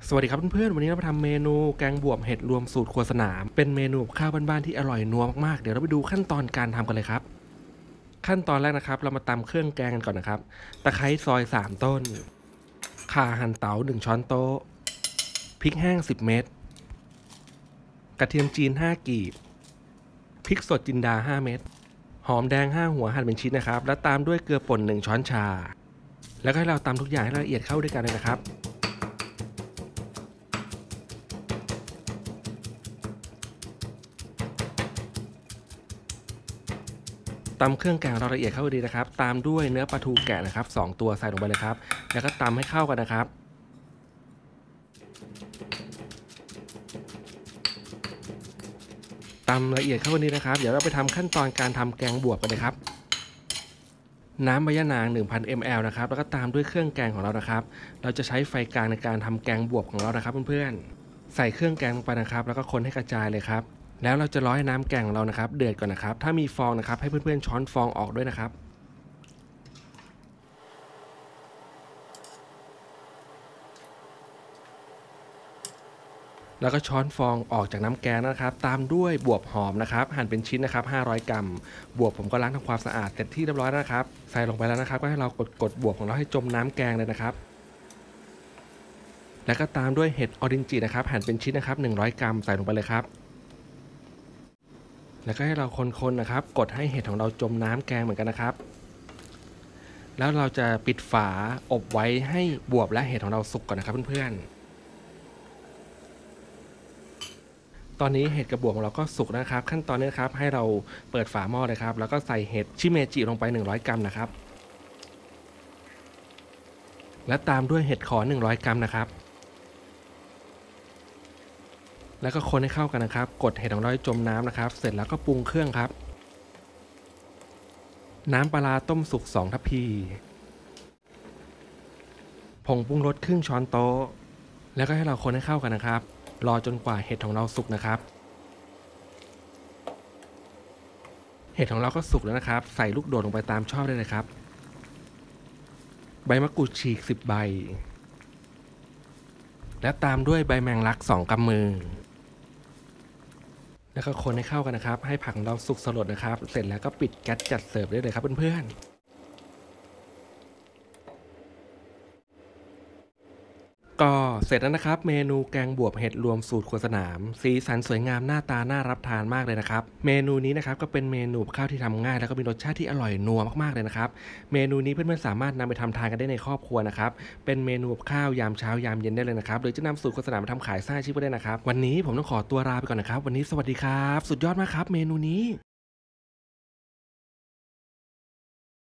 สวัสดีครับเพื่อนๆวันนี้เรามาทำเมนูแกงบวบเห็ดรวมสูตรครัวสนามเป็นเมนูข้าวบ้านๆที่อร่อยนัวมากๆเดี๋ยวเราไปดูขั้นตอนการทำกันเลยครับขั้นตอนแรกนะครับเรามาตำเครื่องแกงกันก่อนนะครับตะไคร้ซอย3ต้นข่าหั่นเต๋า1ช้อนโต๊ะพริกแห้ง10เม็ดกระเทียมจีน5กีบพริกสดจินดา5เม็ดหอมแดง5หัวหั่นเป็นชิ้นนะครับแล้วตามด้วยเกลือป่น1ช้อนชาแล้วก็ให้เราตำทุกอย่างให้ละเอียดเข้าด้วยกันเลยนะครับตำเครื่องแกงเราละเอียดเข้าดีนะครับตามด้วยเนื้อปลาทูแกะนะครับ2ตัวใส่ลงไปเลยครับแล้วก็ตำให้เข้ากันนะครับตำละเอียดเข้าดีนะครับเดี๋ยวเราไปทำขั้นตอนการทำแกงบวบกันเลยครับน้ำใบยะนาง 1,000 ml นะครับแล้วก็ตามด้วยเครื่องแกงของเรานะครับเราจะใช้ไฟกลางในการทำแกงบวบของเรานะครับเพื่อนๆใส่เครื่องแกงลงไปนะครับแล้วก็คนให้กระจายเลยครับแล้วเราจะรอให้น้ำแกงของเรานะครับเดือดก่อนนะครับถ้ามีฟองนะครับให้เพื่อนๆช้อนฟองออกด้วยนะครับแล้วก็ช้อนฟองออกจากน้ำแกงนะครับตามด้วยบวบหอมนะครับหั่นเป็นชิ้นนะครับ500 กรัมบวบผมก็ล้างทำความสะอาดเสร็จที่เรียบร้อยแล้วนะครับใส่ลงไปแล้วนะครับก็ให้เรากดบวบของเราให้จมน้ำแกงเลยนะครับแล้วก็ตามด้วยเห็ดออรินจินะครับหั่นเป็นชิ้นนะครับ100 กรัมใส่ลงไปเลยครับแล้วก็ให้เราคนๆนะครับกดให้เห็ดของเราจมน้ำแกงเหมือนกันนะครับแล้วเราจะปิดฝาอบไว้ให้บวบและเห็ดของเราสุกก่อนนะครับเพื่อนๆตอนนี้เห็ดกับบวบของเราก็สุกนะครับขั้นตอนนี้นะครับให้เราเปิดฝาหม้อเลยครับแล้วก็ใส่เห็ดชิเมจิลงไป100 กรัมนะครับและตามด้วยเห็ดขอ100 กรัมนะครับแล้วก็คนให้เข้ากันนะครับกดเห็ดของเราให้จมน้ำนะครับเสร็จแล้วก็ปรุงเครื่องครับน้ำปลาต้มสุก2ทัพพีผงปรุงรสครึ่งช้อนโต๊ะแล้วก็ให้เราคนให้เข้ากันนะครับรอจนกว่าเห็ดของเราสุกนะครับเห็ดของเราก็สุกแล้วนะครับใส่ลูกโดดลงไปตามชอบได้เลยครับใบมะกรูดฉีก10 ใบและตามด้วยใบแมงลัก2 กำมือแล้วก็คนให้เข้ากันนะครับให้ผักของเราสุกสลดนะครับเสร็จแล้วก็ปิดแก๊สจัดเสิร์ฟได้เลยครับเพื่อนๆก็เสร็จแล้วนะครับเมนูแกงบวบเห็ดรวมสูตรครัวสนามสีสันสวยงามหน้าตาน่ารับทานมากเลยนะครับเมนูนี้นะครับก็เป็นเมนูข้าวที่ทำง่ายแล้วก็มีรสชาติที่อร่อยนัวมากๆเลยนะครับเมนูนี้เพื่อนๆสามารถนำไปทำทานกันได้ในครอบครัวนะครับเป็นเมนูข้าวยามเช้ายามเย็นได้เลยนะครับหรือจะนำสูตรครัวสนามมาทำขายสร้างอาชีพก็ได้นะครับวันนี้ผมต้องขอตัวลาไปก่อนนะครับวันนี้สวัสดีครับสุดยอดมากครับเมนูนี้